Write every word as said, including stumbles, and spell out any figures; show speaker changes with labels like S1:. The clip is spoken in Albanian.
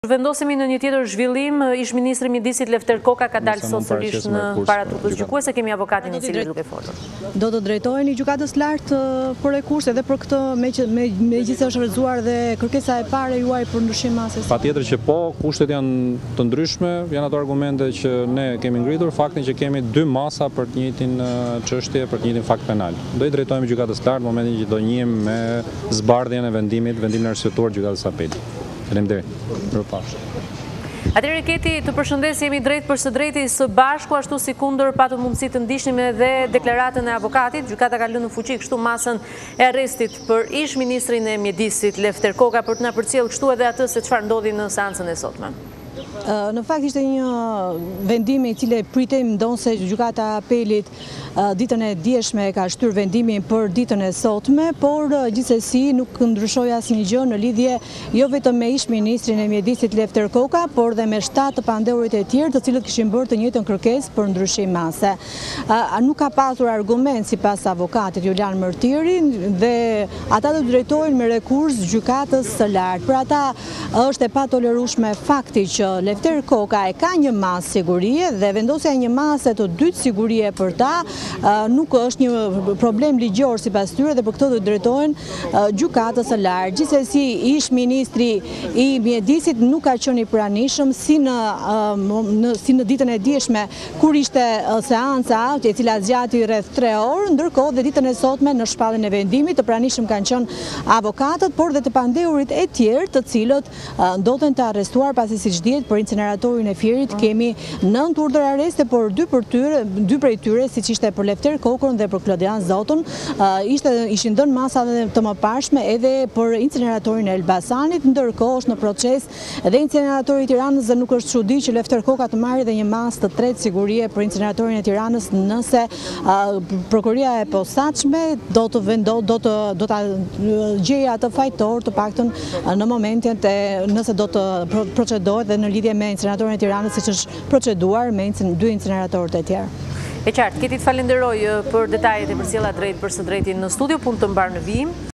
S1: Vendosemi në një tjetër zhvillim, ish ministri i Mjedisit Lefter Koka ka dalë sotësisht në paratrupës gjykuese, kemi avokatin i cili duke folur.
S2: Do të drejtoheni gjykatës lartë për rekurs edhe për këtë, megjithëse është rrëzuar dhe kërkesa e parë juaj për ndryshim masës.
S3: Patjetër që po, kushtet janë të ndryshme, janë ato argumente që ne kemi ngritur, faktin që kemi dy masa për të njëjtin çështje, për të njëjtin fakt penal. Do i drejtohemi gjykatës lartë në momentin që do njihemi me zbardhjen e vendimit, vendimin arsyetuar gjykatës apelit. Faleminderit. Mirupafshim.
S1: Atëherë Keti, të përshëndes, jemi drejt për së drejti së bashku, ashtu si kundër patëm mundësi të ndiqnim edhe deklaratën e avokatit. Gjykata ka lënë në fuqi kështu masën e arrestit për ish ministrin e Mjedisit Lefter Koka për të na përcjellë kështu edhe atë se çfarë ndodhi në seancën e sotme.
S2: Në fakt ishte një vendimi i cili pritem ndonse gjykata e apelit ditën e djeshme ka shtyr vendimin për ditën e sotme, por gjithsesi nuk ndryshoi asnjë gjë në lidhje jo vetëm me ish ministrin e Mjedisit Lefter Koka, por dhe me shtatë të pandehurit e tjerë, të cilët kishin bërë të njëjtën kërkesë për ndryshim mase. Nuk ka pasur argument sipas avokatit Julian Mërtiri dhe ata do të drejtohen me rekurs gjykatës së lartë. Për ata është e patolerueshme fakti që Lefter Koka e ka një masë sigurie dhe vendosja e një mase të dytë sigurie për ta nuk është një problem ligjor sipas tyre dhe për këtë do të drejtohen gjykatës së lartë. Gjithsesi, ish ministri i Mjedisit nuk ka qenë i pranishëm si në si në ditën e djeshme kur ishte seanca e cila zgjati rreth tre orë, ndërkohë dhe ditën e sotme në shpalljen e vendimit të pranishëm kanë qenë avokatët, por dhe të pandehurit e tjerë, të cilët ndodhen të arrestuar pasi siç dihet për inceneratorin e Fierit kemi nëntë urdhër arreste, por dy për tyre, dy prej tyre, siç ishte për Lefter Kokën dhe për Klodian Zoton, ishte ishin dhënë masa të mëparshme edhe për inceneratorin e Elbasanit, ndërkohë është në proces edhe inceneratori i Tiranës dhe nuk është çudi që Lefter Koka të marrë edhe një masë të tretë sigurie për inceneratorin e Tiranës nëse prokuroria e posaçme do të vendo do të do ta gjejë atë fajtor të paktën në momentin e nëse do të procedohet dhe në lidhje me inceneratorin e Tiranës siç është proceduar me dy inceneratorët e tjerë.
S1: E qartë, Keti të falenderoj për detajet e përcjella drejt për së drejti në studio, punë të mbar në vijim.